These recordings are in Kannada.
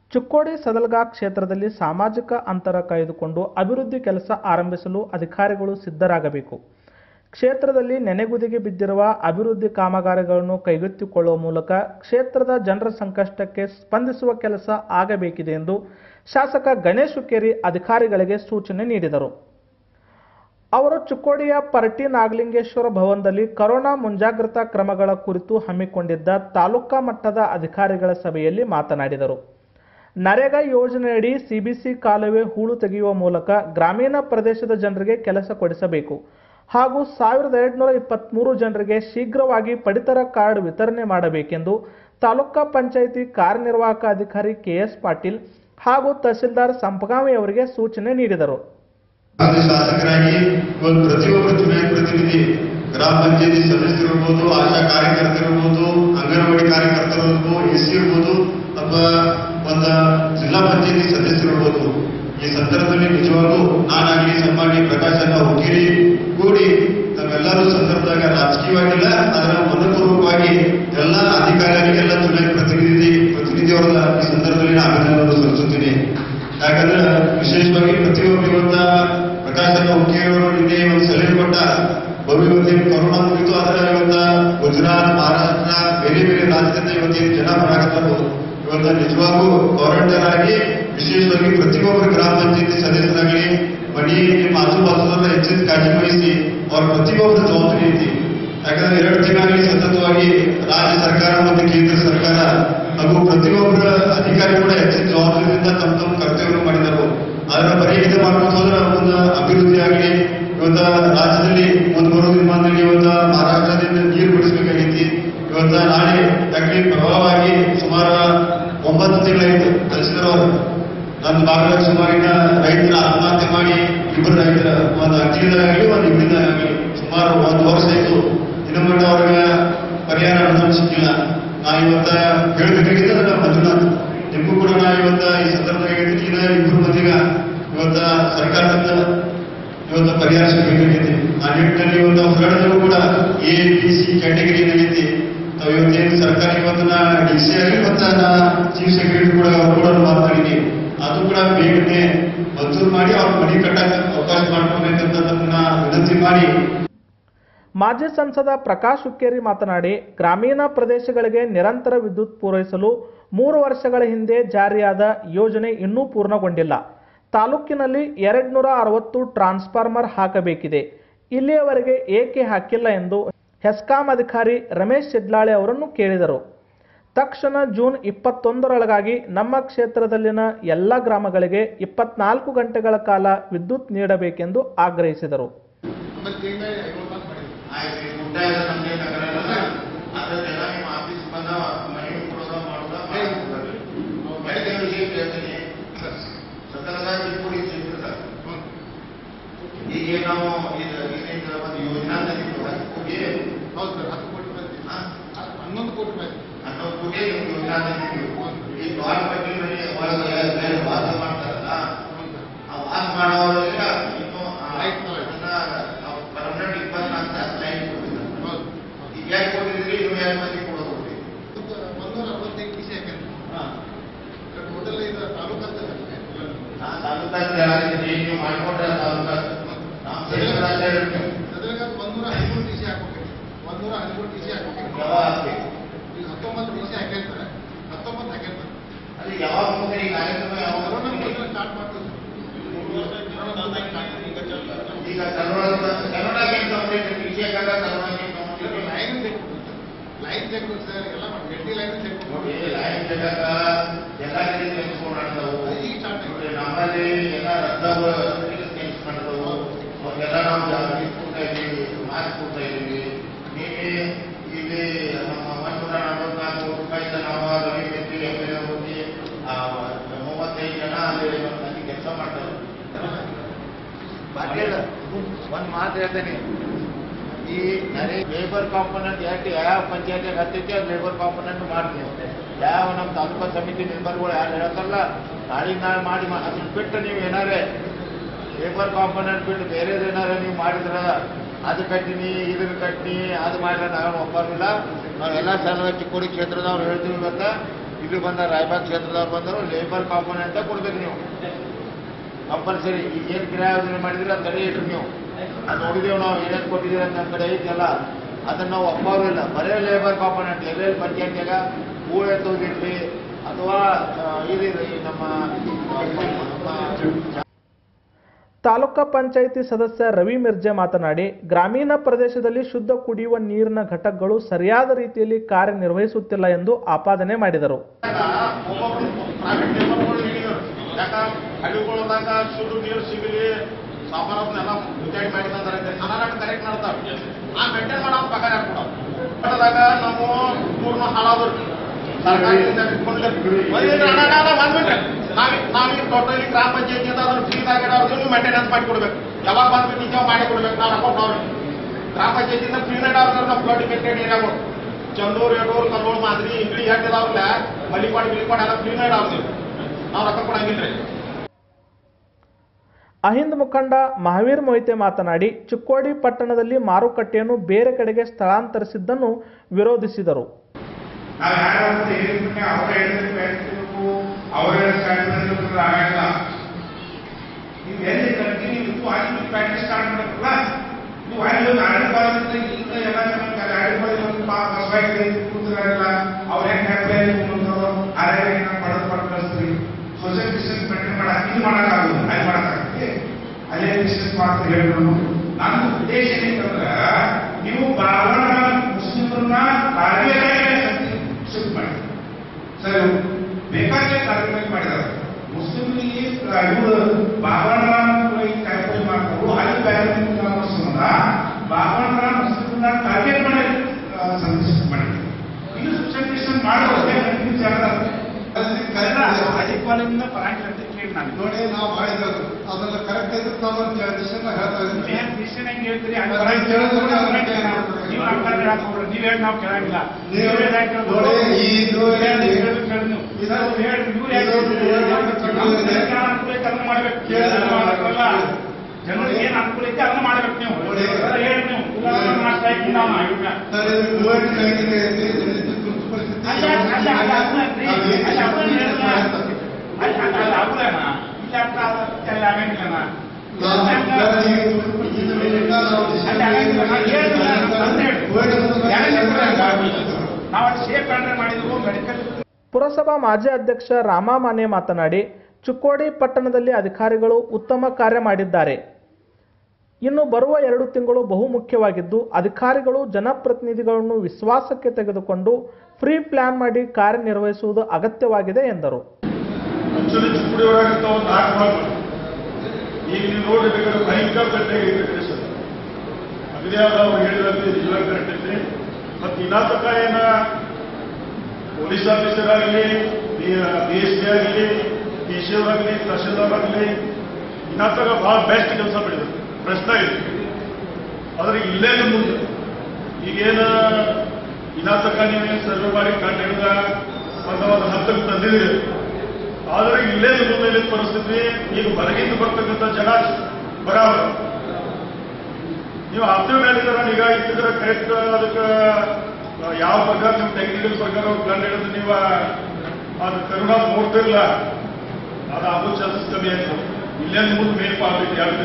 ಚಿಕ್ಕೋಡಿ ಸದಲಗಾ ಕ್ಷೇತ್ರದಲ್ಲಿ ಸಾಮಾಜಿಕ ಅಂತರ ಕಾಯ್ದುಕೊಂಡು ಅಭಿವೃದ್ಧಿ ಕೆಲಸ ಆರಂಭಿಸಲು ಅಧಿಕಾರಿಗಳು ಸಿದ್ಧರಾಗಬೇಕು. ಕ್ಷೇತ್ರದಲ್ಲಿ ನೆನೆಗುದಿಗೆ ಬಿದ್ದಿರುವ ಅಭಿವೃದ್ಧಿ ಕಾಮಗಾರಿಗಳನ್ನು ಕೈಗೆತ್ತಿಕೊಳ್ಳುವ ಮೂಲಕ ಕ್ಷೇತ್ರದ ಜನರ ಸಂಕಷ್ಟಕ್ಕೆ ಸ್ಪಂದಿಸುವ ಕೆಲಸ ಆಗಬೇಕಿದೆ ಎಂದು ಶಾಸಕ ಗಣೇಶ್ ಹುಕ್ಕೇರಿ ಅಧಿಕಾರಿಗಳಿಗೆ ಸೂಚನೆ ನೀಡಿದರು. ಅವರು ಚಿಕ್ಕೋಡಿಯ ಪರ್ಟಿ ನಾಗಲಿಂಗೇಶ್ವರ ಭವನದಲ್ಲಿ ಕೊರೋನಾ ಮುಂಜಾಗ್ರತಾ ಕ್ರಮಗಳ ಕುರಿತು ಹಮ್ಮಿಕೊಂಡಿದ್ದ ತಾಲೂಕಾ ಮಟ್ಟದ ಅಧಿಕಾರಿಗಳ ಸಭೆಯಲ್ಲಿ ಮಾತನಾಡಿದರು. ನರೇಗಾ ಯೋಜನೆಯಡಿ ಸಿಬಿಸಿ ಕಾಲುವೆ ಹೂಳು ತೆಗೆಯುವ ಮೂಲಕ ಗ್ರಾಮೀಣ ಪ್ರದೇಶದ ಜನರಿಗೆ ಕೆಲಸ ಕೊಡಿಸಬೇಕು ಹಾಗೂ 1223 ಜನರಿಗೆ ಶೀಘ್ರವಾಗಿ ಪಡಿತರ ಕಾರ್ಡ್ ವಿತರಣೆ ಮಾಡಬೇಕೆಂದು ತಾಲೂಕಾ ಪಂಚಾಯಿತಿ ಕಾರ್ಯನಿರ್ವಾಹಕ ಅಧಿಕಾರಿ ಕೆಎಸ್ ಪಾಟೀಲ್ ಹಾಗೂ ತಹಸೀಲ್ದಾರ್ ಸಂಪಗಾವಿ ಅವರಿಗೆ ಸೂಚನೆ ನೀಡಿದರು. ಶಾಸಕರಾಗಿ ಪ್ರತಿಯೊಬ್ಬರು ಚುನಾಯಿತ ಪ್ರತಿನಿಧಿ ಗ್ರಾಮ ಪಂಚಾಯತಿ ಸದಸ್ಯರಿರ್ಬೋದು, ಆಶಾ ಕಾರ್ಯಕರ್ತರಿರ್ಬೋದು, ಅಂಗನವಾಡಿ ಕಾರ್ಯಕರ್ತರಿರ್ಬೋದು, ಎಸ್ಸಿ ಇರ್ಬೋದು ಅಥವಾ ಒಂದು ಜಿಲ್ಲಾ ಪಂಚಾಯತಿ ಸದಸ್ಯರಿರ್ಬೋದು. ಈ ಸಂದರ್ಭದಲ್ಲಿ ನಿಜವಾಗೂ ನಾನಾಗಲಿ ಸನ್ಮಾನ್ಯ ಪ್ರಕಾಶ್ ಅಣ್ಣ ಹುಕ್ಕೇರಿ ಕೂಡಿ ನಾವೆಲ್ಲರೂ ಸಂದರ್ಭದಾಗ ರಾಜಕೀಯವಾಗಿಲ್ಲ, ಅದರ ಮನಪೂರ್ವಕವಾಗಿ ಎಲ್ಲ ಅಧಿಕಾರಿಗಳಿಗೆ ಎಲ್ಲ ಚುನಾಯಿತ ಪ್ರತಿನಿಧಿಯವರ ಈ ಸಂದರ್ಭದಲ್ಲಿ ಅಭಿನಂದನೆ ಸಲ್ಲಿಸುತ್ತೀನಿ. ಯಾಕಂದ್ರೆ ವಿಶೇಷವಾಗಿ ಪ್ರತಿಯೊಬ್ಬರು ಇವತ್ತ ಪ್ರಕಾಶ್ ಅಣ್ಣ ಹುಕ್ಕೇರಿ ಅವರು ನಿನ್ನೆ ಒಂದು ಸಲಹೆ ಕೊಟ್ಟ ಇವತ್ತೇನು ಕೊರೋನಾ ಮುಗಿತು, ಅದರ ಇವತ್ತ ಗುಜರಾತ್, ಮಹಾರಾಷ್ಟ್ರ, ಬೇರೆ ಬೇರೆ ರಾಜ್ಯದಿಂದ ಇವತ್ತೇನು ಜನ ಬರಾಕತ್ತಾರು. ಇವತ್ತ ನಿಜವಾಗೂ ಕ್ವಾರಂಟೈನ್ ಆಗಿ ವಿಶೇಷವಾಗಿ ಪ್ರತಿಯೊಬ್ಬರು ಗ್ರಾಮ ಪಂಚಾಯತಿ ಸದಸ್ಯರಾಗಲಿ ಮನಿ ನಿಮ್ಮ ಆಜುಬಾಜುದನ್ನ ಹೆಚ್ಚಿನ ಕಾಳಜಿ ವಹಿಸಿ ಅವ್ರ ಪ್ರತಿಯೊಬ್ಬರ ಜವಾಬ್ದಾರಿ ಐತಿ. ಯಾಕಂದ್ರೆ 2 ತಿಂಗಳಲ್ಲಿ ಸತತವಾಗಿ ರಾಜ್ಯ ಸರ್ಕಾರ ಮತ್ತು ಕೇಂದ್ರ ಸರ್ಕಾರ ಹಾಗೂ ಪ್ರತಿಯೊಬ್ಬರ ಅಧಿಕಾರಿ ಕೂಡ ಹೆಚ್ಚಿನ ಜವಾಬ್ದಾರಿಯಿಂದ ತಮ್ಮ ಕರ್ತವ್ಯ ಮಾಡಿದರು. ಅದರ ಬರೀ ಇದು ಮಾಡ್ಕೊಂಡು ಹೋದ್ರೆ ಒಂದು ಅಭಿವೃದ್ಧಿ ಆಗಲಿ ಇವತ್ತ ರಾಜ್ಯದಲ್ಲಿ ಮುಂದೆ ಬರೋ ದಿನಮಾನದಲ್ಲಿ ಇವತ್ತ ಮಹಾರಾಷ್ಟ್ರದಿಂದ ನೀರು ಬಿಡಿಸಬೇಕಾಗೈತಿ. ಇವತ್ತ ನಾಳೆ ಯಾಕೆ ಪ್ರಭಾವವಾಗಿ ಸುಮಾರು 9 ತಿಂಗಳಾಯಿತು ತಹಸೀಲ್ದಾರ್ ನನ್ನ ಭಾಗದಾಗ ಸುಮಾರಿನ ರೈತರ ಆತ್ಮಹತ್ಯೆ ಮಾಡಿ ಇಬ್ಬರು ರೈತರ ಒಂದು ಅರ್ಜಿದಾಗಲಿ ಒಂದು ಇಬ್ಬರಿದಾಗಲಿ ಸುಮಾರು 1 ವರ್ಷ ಆಯಿತು. ಇನ್ನು ಮಟ್ಟ ಅವ್ರಿಗೆ ಪರಿಹಾರ ಅನುದಾನ ಸಿಕ್ಕಿಲ್ಲ. ನಾ ಇವತ್ತ ಹೇಳ್ಬೇಕಾಗಿದ್ದ ಮಂಜುನಾಥ್ ನಿಮಗೂ ಕೂಡ ನಾ ಇವತ್ತ ಈ ಸಂದರ್ಭದಾಗ ಹೇಳ್ತೀನಿ, ಇಬ್ಬರು ಮಂದಿಗ ಇವತ್ತ ಸರ್ಕಾರದಿಂದ ಇವತ್ತು ಪರಿಹಾರ ಸಿಗಬೇಕಾಗೈತಿ. ಆ ನಿಟ್ಟಿನಲ್ಲಿ ಇವತ್ತು ಹೊರಡಲು ಕೂಡ ABC ಕ್ಯಾಟಗರಿ ಏನೈತಿ ನಾವು ಇವತ್ತೇನು ಸರ್ಕಾರ ಇವತ್ತು DC ಆಗಿ ಮತ್ತು ಚೀಫ್ ಸೆಕ್ರೆಟರಿ ಕೂಡ ಮಾತಾಡಿದೀವಿ. ಅದು ಕೂಡ ಬೇಗನೆ ಮಂಜೂರು ಮಾಡಿ ಅವ್ರ ಮನೆ ಕಟ್ಟಕ್ಕೆ ಅವಕಾಶ ಮಾಡ್ಕೋಬೇಕಂತ ವಿನಂತಿ ಮಾಡಿ. ಮಾಜಿ ಸಂಸದ ಪ್ರಕಾಶ್ ಹುಕ್ಕೇರಿ ಮಾತನಾಡಿ, ಗ್ರಾಮೀಣ ಪ್ರದೇಶಗಳಿಗೆ ನಿರಂತರ ವಿದ್ಯುತ್ ಪೂರೈಸಲು 3 ವರ್ಷಗಳ ಹಿಂದೆ ಜಾರಿಯಾದ ಯೋಜನೆ ಇನ್ನೂ ಪೂರ್ಣಗೊಂಡಿಲ್ಲ. ತಾಲೂಕಿನಲ್ಲಿ 260 ಟ್ರಾನ್ಸ್ಫಾರ್ಮರ್ ಹಾಕಬೇಕಿದೆ, ಇಲ್ಲಿಯವರೆಗೆ ಏಕೆ ಹಾಕಿಲ್ಲ ಎಂದು ಹೆಸ್ಕಾಂ ಅಧಿಕಾರಿ ರಮೇಶ್ ಸಿಡ್ಲಾಳೆ ಅವರನ್ನು ಕೇಳಿದರು. ತಕ್ಷಣ ಜೂನ್ 21ರೊಳಗಾಗಿ ನಮ್ಮ ಕ್ಷೇತ್ರದಲ್ಲಿನ ಎಲ್ಲ ಗ್ರಾಮಗಳಿಗೆ 24 ಗಂಟೆಗಳ ಕಾಲ ವಿದ್ಯುತ್ ನೀಡಬೇಕೆಂದು ಆಗ್ರಹಿಸಿದರು. ಈಗ ನಾವು ಯೋಜನಾ 11 ಕೋಟಿ ಯೋಜನಾ ಈ ವಾರ ಬಗ್ಗೆ ವಾಸ ಮಾಡ್ತಾರಲ್ಲ, ಆ ವಾಸ ಮಾಡೋರಿಗೆ ಇನ್ನು ಪರ್ಮನೆಂಟ್ 24 ತಾಸು ಲೈನ್ ಕೊಟ್ಟಿದ್ದಾರೆ. ಈಗ ಯಾಕೆ ಕೊಟ್ಟಿದ್ರಿ? ಇನ್ನು 2 ಮಂದಿ ಕೊಡೋದು 165 ಡಿಸಿ ತಾಲೂಕಾಗ್ತದೆ ನೀವು ಮಾಡ್ಕೊಂಡ್ರೆ ತಾಲೂಕ ಯಾವಾಗ ಈ ಕಾರ್ಯಕ್ರಮ ಸ್ಟಾರ್ಟ್ ಮಾಡ್ತೀವಿ. ಈಗ ಲೈನ್ ಚೆಕ್ ಸರ್, ಎಲ್ಲ ಗಟ್ಟಿ ಲೈನ್ ಚೆಕ್ ನೋಡಿ. ಲೈನ್ ಚೆಕ್ ಎಲ್ಲ ಕಡೆ ತೆಗೆದುಕೊಂಡವು. ನಮ್ಮಲ್ಲಿ ಎಲ್ಲ ರಸ್ತಾವ ತೆಗೆಸ್ಕೊಂಡವು. ಅವ್ರಿಗೆಲ್ಲ ನಾವು ಜಾಗೃತಿ ಕೊಡ್ತಾ ಇದ್ದೀವಿ, ಮಾರ್ಕ್ ಕೊಡ್ತಾ ಇದ್ದೀವಿ. ನೀವೇ ಇಲ್ಲಿ ನಮ್ಮ 144 ಕೋಟಿ ರೂಪಾಯಿ ನಾವು ರವಿ MLA ಹೋಗಿ 35 ಜನ ಅಲ್ಲಿ ಕೆಲಸ ಮಾಡ್ತಾರೆ. ಒಂದು ಮಾತು ಹೇಳ್ತೇನೆ, ಈ ಲೇಬರ್ ಕಾಂಪೋನೆಂಟ್ ಯಾವ ಪಂಚಾಯತಿಗೆ ಹತ್ತೈತಿ ಅದು ಲೇಬರ್ ಕಾಂಪೋನೆಂಟ್ ಮಾಡ್ತೀವಿ. ಯಾವ ನಮ್ಮ ತಾಲೂಕಾ ಸಮಿತಿ ಮೆಂಬರ್ಗಳು ಯಾರು ಹೇಳ್ತಾರಲ್ಲ, ನಾಳಿಗೆ ನಾಳೆ ಮಾಡಿ ಅದನ್ನ ಬಿಟ್ಟು ನೀವು ಏನಾರೇ ಲೇಬರ್ ಕಾಂಪೋನೆಂಟ್ ಬಿಟ್ಟು ಬೇರೆದು ಏನಾರ ನೀವು ಮಾಡಿದ್ರೆ ಅದು ಕಟ್ಟಿನಿ ಇದನ್ನ ಕಟ್ಟಿನಿ ಅದು ಮಾಡಿದ್ರೆ ನಾವು ಒಪ್ಪಂಗಿಲ್ಲ. ನಾವೆಲ್ಲ ಸಲುವಾಗಿ ಚಿಕ್ಕೋಡಿ ಕ್ಷೇತ್ರದವ್ರು ಹೇಳ್ತೀವಿ. ಇವತ್ತು ಇಲ್ಲಿ ಬಂದ ರಾಯಬಾಗ್ ಕ್ಷೇತ್ರದವ್ರು ಬಂದರು ಲೇಬರ್ ಕಾಂಪೋನೆಂಟ್ ಕೊಡ್ಬೇಕು ನೀವು ಕಂಪಲ್ಸರಿ. ಈಗ ಏನು ಕಿರಾಯ ಯೋಜನೆ ಮಾಡಿದ್ರೆ ಅದು ತಡೆ ಇಟ್ರಿ ನೀವು. ಅದು ನೋಡಿದೇವು ನಾವು ಏನೇನು ಕೊಟ್ಟಿದ್ದೀರ ನಮ್ಮ ಕಡೆ ಐತೆಲ್ಲ ಅದನ್ನು ನಾವು ಒಪ್ಪೋರು ಇಲ್ಲ. ಬರೇ ಲೇಬರ್ ಕಾಂಪೋನೆಂಟ್ ಲೆವೆಲ್ ಪಂಚಾಯತ್ಯಾಗ ಹೂ ಎತ್ತೋದಿರಲಿ ಅಥವಾ ಇದಿರಲಿ ನಮ್ಮ ತಾಲೂಕಾ ಪಂಚಾಯಿತಿ ಸದಸ್ಯ ರವಿ ಮಿರ್ಜೆ ಮಾತನಾಡಿ, ಗ್ರಾಮೀಣ ಪ್ರದೇಶದಲ್ಲಿ ಶುದ್ಧ ಕುಡಿಯುವ ನೀರಿನ ಘಟಕಗಳು ಸರಿಯಾದ ರೀತಿಯಲ್ಲಿ ಕಾರ್ಯನಿರ್ವಹಿಸುತ್ತಿಲ್ಲ ಎಂದು ಆಪಾದನೆ ಮಾಡಿದರು. ಹಳ್ಳಿಗಳದಾಗ ಶುದ್ಧ ನೀರು ಸಿಗಲಿ ಸಾಮಾನ್ಯನೆಲ್ಲ ಮುಚ್ಚಾಡಿ ಮಾಡಿದ್ದಾರೆ ಕರೆಕ್ಟ್ ಮಾಡ್ತಾರೆ. ಆ ಮೇಂಟೈನ್ ಮಾಡೋ ಪಗಾರ ಕೊಡೋದಾಗ ನಾವು ಪೂರ್ಣ ಹಾಳಾದ್ರು ಸರ್ಕಾರದಿಂದ ನಾವೀಗ ಟೋಟಲಿ ಗ್ರಾಮ ಪಂಚಾಯತಿಯಿಂದ ಅದನ್ನು ಫ್ರೀದಾಗ ಇಡೋದು ಮೇಂಟೆನೆನ್ಸ್ ಮಾಡಿ ಕೊಡ್ಬೇಕು. ಯಾವಾಗ ಬಂದ್ಬಿಟ್ಟು ನಿಜ ಮಾಡಿ ಕೊಡ್ಬೇಕು. ನಾವು ಅಕೌಂಟ್ ಅವ್ರಿಗೆ ಗ್ರಾಮ ಪಂಚಾಯತಿಯಿಂದ ಫ್ರೀನೇ ಇಡೋದ್ರ ನಾವು ಫ್ಲಡ್ ಮೆಂಟೈನ್ ಏರಿಯಾಗಳು ಚಂದೂರು ಎಡೂರು ಕಲ್ಲೋಳು ಮಾದರಿ ಇಂಗ್ಲಿ ಇದಾವ್ರಲ್ಲ ಮಲ್ಲಿಪಾಡಿ ಗಿಲಿಪಾಡಿ ಎಲ್ಲ ಫ್ರೀನೇ ಇಡೋದು ನಾವು ರೊಕ್ಕ ಕೊಡಂಗಿಲ್ರಿ. ಅಹಿಂದ್ ಮುಖಂಡ ಮಹಾವೀರ್ ಮೊಹಿತೆ ಮಾತನಾಡಿ, ಚಿಕ್ಕೋಡಿ ಪಟ್ಟಣದಲ್ಲಿ ಮಾರುಕಟ್ಟೆಯನ್ನು ಬೇರೆ ಕಡೆಗೆ ಸ್ಥಳಾಂತರಿಸಿದ್ದನ್ನು ವಿರೋಧಿಸಿದರು. ಸೋಷಿಯಲ್ ಡಿಸ್ಟೆನ್ಸ್ ಮೇಂಟೈನ್ ಮಾಡಕ್ಕೆ ಇದು ಮಾಡೋಕ್ಕಾಗೋದು ಅಲ್ಲಿ ಮಾಡೋಕ್ಕಾಗುತ್ತೆ ಅಲ್ಲೇ ಡಿಸ್ಟೆನ್ಸ್ ಮಾಡ್ತಾ ಹೇಳಿದ್ರು. ನನ್ನ ಉದ್ದೇಶ ಏನಂತಂದ್ರೆ ನೀವು ಬಾಬಣ ಮುಸ್ಲಿಮರನ್ನ ಶಿಫ್ಟ್ ಮಾಡಿ ಸರ್ ಬೇಕಾದ್ರೆ ಕಾರ್ಯಕ್ರಮ ಮಾಡಿದ್ದಾರೆ. ಮುಸ್ಲಿಮರಿಗೆ ಇವರು ಬಾಬಣ ಕಾರ್ಯಕ್ರಮ ಮಾಡ್ತಾರೆ ಅಲ್ಲಿ ಬ್ಯಾರಂದ ಬಾಬಣ ಮುಸ್ಲಿಮರನ್ನ ಟಾರ್ಗೆಟ್ ಮಾಡಿ ಸಂದೇಶ ಮಾಡಿ ಇದು ಸೋಷಿಯಲ್ ಡಿಸ್ಟೆನ್ಸ್ ಮಾಡೋದೇ ಅಧಿಕಾರದಿಂದ ಪರಾಂಗಿಲ್ಲ ಅಂತ ಕೇಳಿ ನಾನು ನೋಡಿ ನಾವು ಮಾಡಿದ್ರು ಅದೆಲ್ಲ ಕರೆಕ್ಟ್ ಇದ್ರೆ ನಾವು ಡಿಸಿಷನ್ ಹೇಳ್ತಾ ಇದ್ದೀವಿ. ಡಿಸಿಷನ್ ಹೆಂಗೆ ಹೇಳ್ತೀರಿ ನೀವು ಹೇಳಿ ನಾವು ಕೇಳಂಗಿಲ್ಲ. ಮಾಡ್ಬೇಕು ಜನರಿಗೆ ಏನ್ ಅನುಕೂಲ ಐತೆ ಅದನ್ನ ಮಾಡ್ಬೇಕು. ನೀವು ಹೇಳಿ ನೀವು ಮಾಡ್ತಾ ಇದ್ದೀವಿ ನಾವು ಪುರಸಭಾ ಮಾಜಿ ಅಧ್ಯಕ್ಷ ರಾಮ ಮಾನೆ ಮಾತನಾಡಿ, ಚಿಕ್ಕೋಡಿ ಪಟ್ಟಣದಲ್ಲಿ ಅಧಿಕಾರಿಗಳು ಉತ್ತಮ ಕಾರ್ಯ ಮಾಡಿದ್ದಾರೆ. ಇನ್ನು ಬರುವ 2 ತಿಂಗಳು ಬಹುಮುಖ್ಯವಾಗಿದ್ದು, ಅಧಿಕಾರಿಗಳು ಜನಪ್ರತಿನಿಧಿಗಳನ್ನು ವಿಶ್ವಾಸಕ್ಕೆ ತೆಗೆದುಕೊಂಡು ಫ್ರೀ ಪ್ಲಾನ್ ಮಾಡಿ ಕಾರ್ಯನಿರ್ವಹಿಸುವುದು ಅಗತ್ಯವಾಗಿದೆ ಎಂದರು. ಈಗ ನೀವು ನೋಡಬೇಕಾದ್ರೆ ಭಯಂಕರ ಗಂಟೆಗೆ ಸರ್ ಅದೇ ಅವ್ರು ಹೇಳಿದಂತೆ ಇಲ್ಲ ಕರೆಕ್ಟ್ ಐತೆ. ಮತ್ತು ಇನ್ನಾತಕ ಏನ ಪೊಲೀಸ್ ಆಫೀಸರ್ ಆಗಲಿ DSP ಆಗಲಿ DCO ಆಗಲಿ ತಹಶೀಲ್ದಾರ್ ಆಗಲಿ ಇನ್ನಾತಕ ಭಾಳ ಬೆಸ್ಟ್ ಕೆಲಸ ಮಾಡಿದ್ರು. ಪ್ರಶ್ನೆ ಇದೆ ಆದ್ರೆ ಇಲ್ಲೇ ಮುಂದೆ ಈಗೇನು ಇನ್ನಾತಕ ನೀವೇನು ಸರ್ವೆ ಮಾಡಿ ಕಂಡು ಹಿಡಿದ ಒಂದು ಹಂತಕ್ಕೆ ತಂದಿದ್ದೀರಿ. ಆದರೆ ಇಲ್ಲೇ ಮುಂದೆ ಪರಿಸ್ಥಿತಿ ಈಗ ಹೊರಗಿಂದ ಬರ್ತಕ್ಕಂಥ ಜನ ಬರಾಬರ ನೀವು ಆಪ್ತೇವ್ ಮೇಲೆ ನಿಗಾ ಇಟ್ಟಿದ್ರೆ ಕರೆಕ್ಟ್ ಅದಕ್ಕೆ ಯಾವ ಪ್ರಕಾರ ನಿಮ್ಮ ಟೆಕ್ನಿಕಲ್ ಪ್ರಕಾರ ಕಂಡು ಹಿಡಿದು ನೀವು ಅದು ಕರುಣ ನೋಡ್ತಿರಲ್ಲ ಅದು ಅದು ಚಾನ್ಸಸ್ ಕಮ್ಮಿ ಆಯ್ತು. ಇಲ್ಲೇ ಮುಂದೆ ಮೇಲ್ಪ ಆಗಬೇಕು 2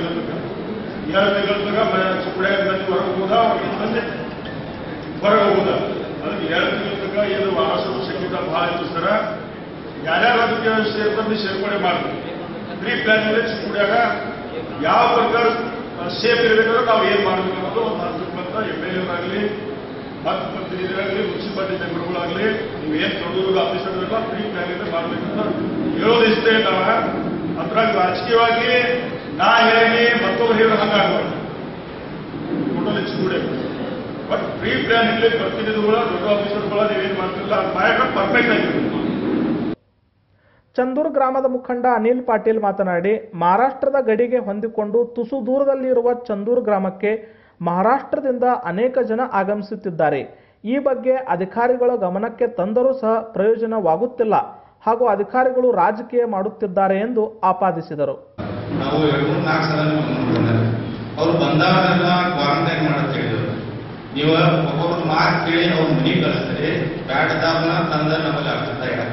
ತಿಂಗಳ ಚಿಕ್ಕುಡ್ಯಾಗ ಹೊರಗೆ ಹೋದ ಅವ್ರಿಗೆ ಹೊರಗೆ ಹೋಗುದ ಅದಕ್ಕೆ 2 ತಿಂಗಳ ತನಕ ಏನು ಆಸು ಶಕ್ಯತೆ ಭಾಳ ಇತ್ತು ಸರ. ಯಾರ್ಯಾರು ಅದಕ್ಕೆ ಸೇರ್ಕೊಂಡು ಸೇರ್ಪಡೆ ಮಾಡಬೇಕು. ಪ್ರೀ ಪ್ಲಾನ್ ಮೇಲೆ ಚಿಕ್ಕುಡ್ಯಾಗ ಯಾವ ಪ್ರಕಾರ ಸೇಫ್ ಇರಬೇಕಾದ್ರೆ ನಾವು ಏನು ಮಾಡಬೇಕು ಅನ್ನೋದು ಒಂದು ಹಂತಕ್ಕಂತ MLA ಆಗಲಿ ಮತ್ತು ಪ್ರತಿನಿಧಿಗಳಾಗಲಿ ಮುನ್ಸಿಪಾಲಿಟಿ ಮೆಂಬರ್ಗಳಾಗಲಿ ನೀವೇನು ದೊಡ್ಡ ಆಫೀಸರ್ಗಳೆಲ್ಲ ಪ್ರೀ ಪ್ಲಾನ್ ಇಂದ ಮಾಡಬೇಕಂತ ಹೇಳೋದು ಇಷ್ಟೇ. ನಾವು ಅದ್ರಾಗ ರಾಜಕೀಯವಾಗಿ ನಾ ಹೇಳಿ ಮತ್ತೊಬ್ಬರು ಹೇಳೋ ಹಂಗಾಗಬಾರ್ದು. ಟೋಟಲಿ ಚಿಕ್ಕುಡ್ಯಾಗ ಬಟ್ ಪ್ರೀ ಪ್ಲಾನ್ ಇರಲಿ ಪ್ರತಿನಿಧಿಗಳ ದೊಡ್ಡ ಆಫೀಸರ್ಗಳ ನೀವೇನು ಮಾಡ್ತಿರಲ್ಲ ಅದು ಮಾಡಕ್ಕೆ ಪರ್ಫೆಕ್ಟ್ ಆಗಿರ್ಬೇಕು. ಚಂದೂರು ಗ್ರಾಮದ ಮುಖಂಡ ಅನಿಲ್ ಪಾಟೀಲ್ ಮಾತನಾಡಿ, ಮಹಾರಾಷ್ಟ್ರದ ಗಡಿಗೆ ಹೊಂದಿಕೊಂಡು ತುಸು ದೂರದಲ್ಲಿರುವ ಚಂದೂರು ಗ್ರಾಮಕ್ಕೆ ಮಹಾರಾಷ್ಟ್ರದಿಂದ ಅನೇಕ ಜನ ಆಗಮಿಸುತ್ತಿದ್ದಾರೆ. ಈ ಬಗ್ಗೆ ಅಧಿಕಾರಿಗಳ ಗಮನಕ್ಕೆ ತಂದರೂ ಸಹ ಪ್ರಯೋಜನವಾಗುತ್ತಿಲ್ಲ ಹಾಗೂ ಅಧಿಕಾರಿಗಳು ರಾಜಕೀಯ ಮಾಡುತ್ತಿದ್ದಾರೆ ಎಂದು ಆಪಾದಿಸಿದರು. ನಾವು 2-4 ಸಲ ಅವ್ರು ಬಂದಾಗೆಲ್ಲ ಕ್ವಾರಂಟೈನ್ ಮಾಡಕ್ಕೆ ಹೇಳಿದ್ರು. ನೀವು ಒಬ್ಬೊಬ್ರು ಮಾರ್ಕ್ ಕೇಳಿ ಅವ್ರ ಮನೆಗೆ ಕಳಿಸ್ತಾರೆ. ಬ್ಯಾಡ್ದಾಗ್ನ ತಂದ ನಮಗೆ ಆಗ್ತದೆ ಯಾಕಂದ್ರೆ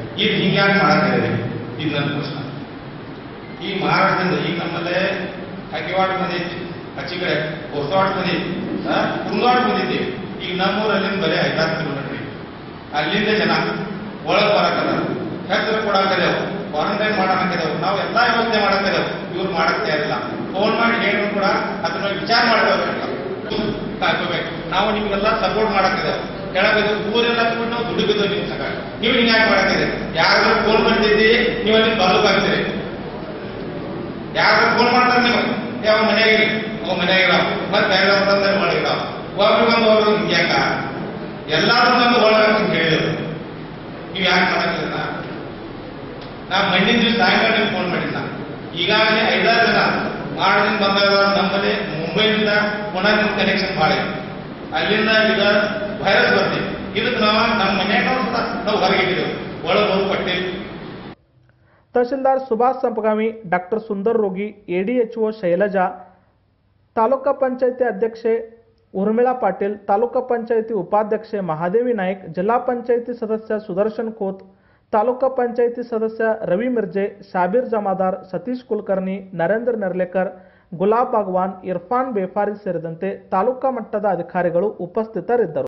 ಈಗ ಹಿಂಗ್ಯಾಕೆ ಮಾಡಕ್ಕಾಗಿದೆ ಇದು ನನ್ನ ಪ್ರಶ್ನೆ. ಈ ಮಹಾರಾಷ್ಟ್ರದಿಂದ ಈಗ ನಮ್ಮಲ್ಲೇ ಹಕ್ಕಿವಾಡ ಬಂದೈತಿ, ಹಚ್ಚಿ ಕಡೆ ಹೊಸವಾಡ ಬಂದೈತಿ, ಕುಂದವಾಡ ಬಂದಿದ್ದೀವಿ. ಈಗ ನಮ್ಮೂರಲ್ಲಿಂದ ಬರೀ 5-6 ಕಿಲೋಮೀಟರ್ ಐತಿ. ಅಲ್ಲಿಂದ ಜನ ಒಳಗೆ ಬರಕಲ್ಲ, ಹೆಸರು ಕೊಡಾಕದೇವು, ಕ್ವಾರಂಟೈನ್ ಮಾಡಾಕದೇವು, ನಾವು ಎಲ್ಲಾ ವ್ಯವಸ್ಥೆ ಮಾಡಾಕದೇವು. ಇವ್ರು ಮಾಡಕ್ತಾ ಇರಲಿಲ್ಲ. ಫೋನ್ ಮಾಡಿ ಹೇಳಿದ್ರು ಕೂಡ ಅದ್ರ ಮೇಲೆ ವಿಚಾರ ಮಾಡ್ಕೋಬೇಕು. ನಾವು ನಿಮ್ಗೆಲ್ಲ ಸಪೋರ್ಟ್ ಮಾಡಾಕದೇವು, ಕೆಳಗದು ಊರೆಲ್ಲ ಕೂಡ ನಾವು ದುಡುಗಿದ್ದು ನಿಮ್ ಸಕ. ನೀವು ಹಿಂಗಾಗಿ ಮಾಡಾಕಿದೆ, ಯಾರು ಫೋನ್ ಮಾಡ್ತಿದ್ದಿ ನೀವು ಅಲ್ಲಿ ಬಾಲೂಕಾಗ್ತೀರಿ. ಯಾರು ಫೋನ್ ಮಾಡ್ತಾರೆ ನೀವು ಯಾವ ಮನೆಯಾಗಿರಿ ಅವ್ ಮನೆಯಾಗಿರಾವ್, ಮತ್ತೆ ಬೇರೆ ಒಳಗಿರಾವ್, ಒಬ್ರಿಗೊಂದು ಒಬ್ರು ಹಿಂಗ್ಯಾಕ ಎಲ್ಲಾರು ಬಂದು ಒಳಗಂತ ಹೇಳಿದ್ರು. ನೀವು ಯಾಕೆ ಮಾಡಕ್ಕಿಲ್ಲ? ನಾ ಮಂಡಿನ ದಿವಸ ಸಾಯಂಕಾಲ ನೀವು ಫೋನ್ ಮಾಡಿಲ್ಲ. ಈಗಾಗಲೇ 5-6 ಜನ ಮಾಡದಿಂದ ಬಂದಾಗ ನಮ್ಮಲ್ಲಿ ಮುಂಬೈನಿಂದ ಪುಣೆದಿಂದ ಕನೆಕ್ಷನ್ ಮಾಡಿ ಅಲ್ಲಿಂದ ಈಗ ವೈರಸ್ ಬರ್ತೀವಿ. ಇದಕ್ಕೆ ನಾವು ನಮ್ಮ ಮನೆಯಾಗ ನಾವು ಹೊರಗಿಟ್ಟಿದ್ದೇವೆ, ಒಳಗೆ ಹೋಗಿ ಪಟ್ಟಿಲ್ಲ. ತಹಶೀಲ್ದಾರ್ ಸುಭಾಷ್ ಸಂಪಗಾಮಿ, ಡಾಕ್ಟರ್ ಸುಂದರ್ ರೋಗಿ, ಎಡಿಎಚ್ಒ ಶೈಲಜಾ, ತಾಲೂಕಾ ಪಂಚಾಯಿತಿ ಅಧ್ಯಕ್ಷೆ ಉರ್ಮಿಳಾ ಪಾಟೀಲ್, ತಾಲೂಕಾ ಪಂಚಾಯಿತಿ ಉಪಾಧ್ಯಕ್ಷೆ ಮಹಾದೇವಿ ನಾಯ್ಕ್, ಜಿಲ್ಲಾ ಪಂಚಾಯಿತಿ ಸದಸ್ಯ ಸುದರ್ಶನ್ ಖೋತ್, ತಾಲೂಕಾ ಪಂಚಾಯಿತಿ ಸದಸ್ಯ ರವಿ ಮಿರ್ಜೆ, ಶಾಬೀರ್ ಜಮಾದಾರ್, ಸತೀಶ್ ಕುಲಕರ್ಣಿ, ನರೇಂದ್ರ ನೆರ್ಲೇಕರ್, ಗುಲಾಬ್ ಬಾಗ್ವಾನ್, ಇರ್ಫಾನ್ ಬೇಫಾರಿ ಸೇರಿದಂತೆ ತಾಲೂಕಾ ಮಟ್ಟದ ಅಧಿಕಾರಿಗಳು ಉಪಸ್ಥಿತರಿದ್ದರು.